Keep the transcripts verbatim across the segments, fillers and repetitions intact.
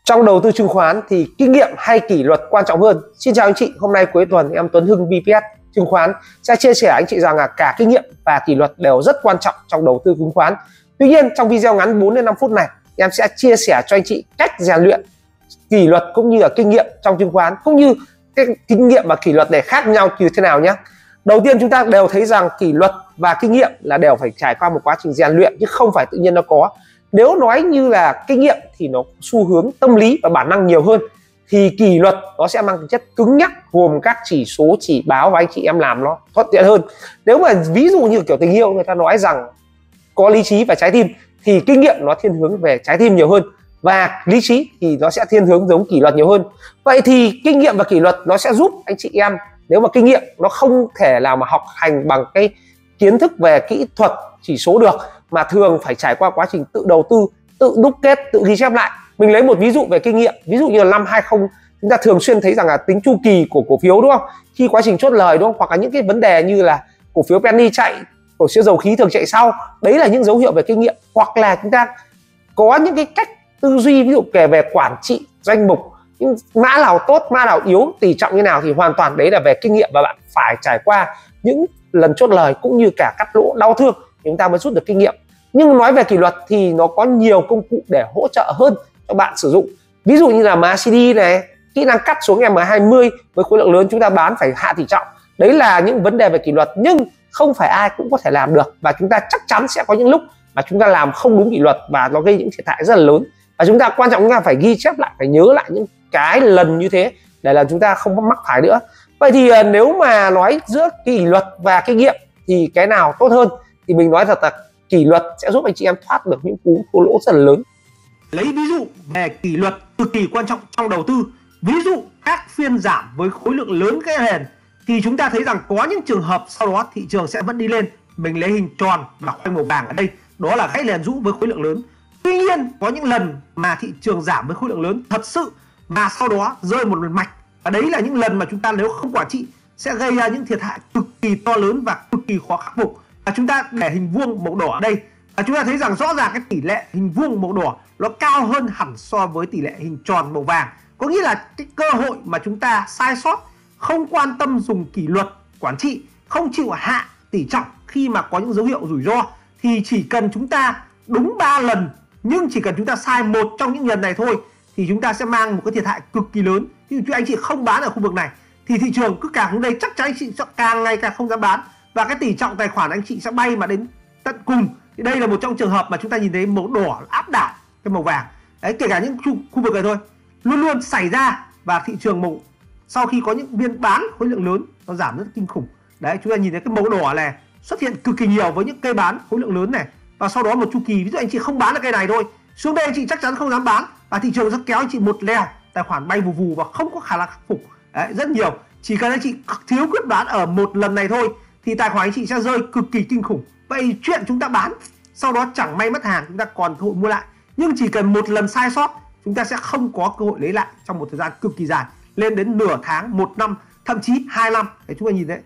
Trong đầu tư chứng khoán thì kinh nghiệm hay kỷ luật quan trọng hơn? Xin chào anh chị, hôm nay cuối tuần em Tuấn Hưng bê pê ét chứng khoán sẽ chia sẻ anh chị rằng là cả kinh nghiệm và kỷ luật đều rất quan trọng trong đầu tư chứng khoán. Tuy nhiên trong video ngắn bốn đến năm phút này em sẽ chia sẻ cho anh chị cách rèn luyện kỷ luật cũng như là kinh nghiệm trong chứng khoán, cũng như cái kinh nghiệm và kỷ luật này khác nhau như thế nào nhé. Đầu tiên chúng ta đều thấy rằng kỷ luật và kinh nghiệm là đều phải trải qua một quá trình rèn luyện chứ không phải tự nhiên nó có. Nếu nói như là kinh nghiệm thì nó xu hướng tâm lý và bản năng nhiều hơn, thì kỷ luật nó sẽ mang tính chất cứng nhắc, gồm các chỉ số chỉ báo và anh chị em làm nó thuận tiện hơn. Nếu mà ví dụ như kiểu tình yêu, người ta nói rằng có lý trí và trái tim, thì kinh nghiệm nó thiên hướng về trái tim nhiều hơn, và lý trí thì nó sẽ thiên hướng giống kỷ luật nhiều hơn. Vậy thì kinh nghiệm và kỷ luật nó sẽ giúp anh chị em, nếu mà kinh nghiệm nó không thể nào mà học hành bằng cái kiến thức về kỹ thuật chỉ số được, mà thường phải trải qua quá trình tự đầu tư, tự đúc kết, tự ghi chép lại. Mình lấy một ví dụ về kinh nghiệm, ví dụ như là năm hai không, chúng ta thường xuyên thấy rằng là tính chu kỳ của cổ phiếu, đúng không? Khi quá trình chốt lời, đúng không? Hoặc là những cái vấn đề như là cổ phiếu penny chạy, cổ phiếu dầu khí thường chạy sau, đấy là những dấu hiệu về kinh nghiệm. Hoặc là chúng ta có những cái cách tư duy, ví dụ kể về quản trị danh mục, những mã nào tốt, mã nào yếu, tỷ trọng như nào, thì hoàn toàn đấy là về kinh nghiệm, và bạn phải trải qua những lần chốt lời cũng như cả cắt lỗ đau thương thì chúng ta mới rút được kinh nghiệm. Nhưng nói về kỷ luật thì nó có nhiều công cụ để hỗ trợ hơn cho bạn sử dụng, ví dụ như là em a xê đê này, kỹ năng cắt xuống em hai mươi với khối lượng lớn chúng ta bán phải hạ tỷ trọng. Đấy là những vấn đề về kỷ luật, nhưng không phải ai cũng có thể làm được, và chúng ta chắc chắn sẽ có những lúc mà chúng ta làm không đúng kỷ luật và nó gây những thiệt hại rất là lớn. Và chúng ta quan trọng chúng ta phải ghi chép lại, phải nhớ lại những cái lần như thế để là chúng ta không mắc phải nữa. Vậy thì nếu mà nói giữa kỷ luật và kinh nghiệm thì cái nào tốt hơn, thì mình nói thật là kỷ luật sẽ giúp anh chị em thoát được những cú thua lỗ rất là lớn. Lấy ví dụ về kỷ luật cực kỳ quan trọng trong đầu tư, ví dụ các phiên giảm với khối lượng lớn cái nền, thì chúng ta thấy rằng có những trường hợp sau đó thị trường sẽ vẫn đi lên. Mình lấy hình tròn và khoanh màu vàng ở đây, đó là gãy nền rũ với khối lượng lớn. Tuy nhiên có những lần mà thị trường giảm với khối lượng lớn thật sự mà sau đó rơi một lần mạch, và đấy là những lần mà chúng ta nếu không quản trị sẽ gây ra những thiệt hại cực kỳ to lớn và cực kỳ khó khắc phục. Và chúng ta để hình vuông màu đỏ ở đây, và chúng ta thấy rằng rõ ràng cái tỷ lệ hình vuông màu đỏ nó cao hơn hẳn so với tỷ lệ hình tròn màu vàng. Có nghĩa là cái cơ hội mà chúng ta sai sót, không quan tâm dùng kỷ luật quản trị, không chịu hạ tỷ trọng khi mà có những dấu hiệu rủi ro, thì chỉ cần chúng ta đúng ba lần, nhưng chỉ cần chúng ta sai một trong những lần này thôi thì chúng ta sẽ mang một cái thiệt hại cực kỳ lớn. Ví dụ anh chị không bán ở khu vực này thì thị trường cứ càng xuống đây chắc chắn anh chị sẽ càng ngày càng không dám bán, và cái tỷ trọng tài khoản anh chị sẽ bay mà đến tận cùng. Thì đây là một trong trường hợp mà chúng ta nhìn thấy màu đỏ áp đảo cái màu vàng đấy, kể cả những khu, khu vực này thôi luôn luôn xảy ra. Và thị trường màu sau khi có những viên bán khối lượng lớn nó giảm rất kinh khủng đấy, chúng ta nhìn thấy cái màu đỏ này xuất hiện cực kỳ nhiều với những cây bán khối lượng lớn này, và sau đó một chu kỳ ví dụ anh chị không bán được cây này thôi, xuống đây anh chị chắc chắn không dám bán, và thị trường sẽ kéo anh chị một lèo, tài khoản bay vù vù và không có khả năng khắc phục đấy, rất nhiều. Chỉ cần anh chị thiếu quyết đoán ở một lần này thôi thì tài khoản anh chị sẽ rơi cực kỳ kinh khủng. Vậy chuyện chúng ta bán sau đó chẳng may mất hàng, chúng ta còn cơ hội mua lại, nhưng chỉ cần một lần sai sót chúng ta sẽ không có cơ hội lấy lại trong một thời gian cực kỳ dài, lên đến nửa tháng, một năm, thậm chí hai năm. Để chúng ta nhìn đấy.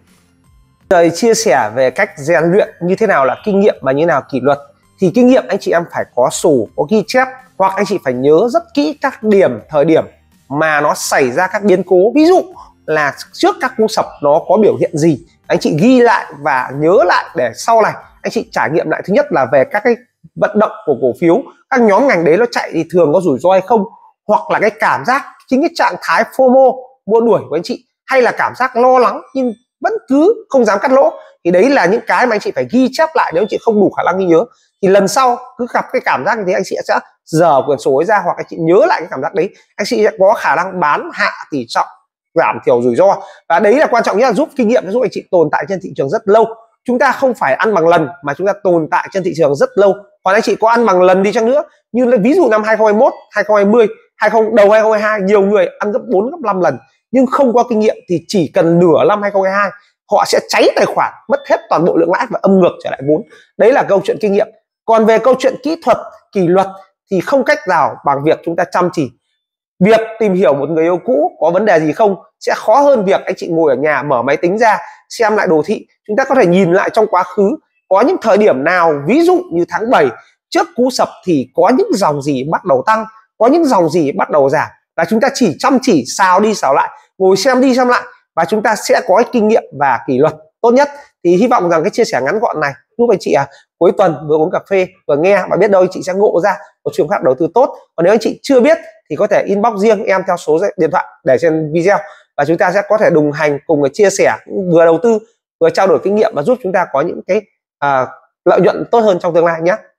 Rồi chia sẻ về cách rèn luyện như thế nào là kinh nghiệm và như thế nào kỷ luật. Thì kinh nghiệm anh chị em phải có sổ, có ghi chép, hoặc anh chị phải nhớ rất kỹ các điểm, thời điểm mà nó xảy ra các biến cố. Ví dụ là trước các cú sập nó có biểu hiện gì, anh chị ghi lại và nhớ lại để sau này anh chị trải nghiệm lại. Thứ nhất là về các cái vận động của cổ phiếu, các nhóm ngành đấy nó chạy thì thường có rủi ro hay không, hoặc là cái cảm giác, chính cái trạng thái FOMO mua đuổi của anh chị, hay là cảm giác lo lắng nhưng vẫn cứ không dám cắt lỗ, thì đấy là những cái mà anh chị phải ghi chép lại. Nếu anh chị không đủ khả năng ghi nhớ thì lần sau cứ gặp cái cảm giác như thế, anh chị sẽ dở quyển sổ ấy ra, hoặc anh chị nhớ lại cái cảm giác đấy, anh chị sẽ có khả năng bán hạ tỷ trọng, giảm thiểu rủi ro. Và đấy là quan trọng nhất, là giúp kinh nghiệm giúp anh chị tồn tại trên thị trường rất lâu. Chúng ta không phải ăn bằng lần mà chúng ta tồn tại trên thị trường rất lâu. Còn anh chị có ăn bằng lần đi chăng nữa, như là ví dụ năm hai không hai mốt, hai không hai không, hai không đầu hai không hai hai, nhiều người ăn gấp bốn, gấp năm lần, nhưng không có kinh nghiệm thì chỉ cần nửa năm hai không hai hai họ sẽ cháy tài khoản, mất hết toàn bộ lượng lãi và âm ngược trở lại vốn. Đấy là câu chuyện kinh nghiệm. Còn về câu chuyện kỹ thuật, kỷ luật thì không cách nào bằng việc chúng ta chăm chỉ. Việc tìm hiểu một người yêu cũ có vấn đề gì không sẽ khó hơn việc anh chị ngồi ở nhà mở máy tính ra xem lại đồ thị. Chúng ta có thể nhìn lại trong quá khứ, có những thời điểm nào, ví dụ như tháng bảy trước cú sập thì có những dòng gì bắt đầu tăng, có những dòng gì bắt đầu giảm, và chúng ta chỉ chăm chỉ xào đi xào lại, ngồi xem đi xem lại, và chúng ta sẽ có kinh nghiệm và kỷ luật tốt nhất. Thì hy vọng rằng cái chia sẻ ngắn gọn này giúp anh chị à, cuối tuần vừa uống cà phê vừa nghe, và biết đâu anh chị sẽ ngộ ra một phương pháp đầu tư tốt. Còn nếu anh chị chưa biết thì có thể inbox riêng em theo số điện thoại để trên video, và chúng ta sẽ có thể đồng hành cùng với chia sẻ, vừa đầu tư vừa trao đổi kinh nghiệm và giúp chúng ta có những cái à, lợi nhuận tốt hơn trong tương lai nhé.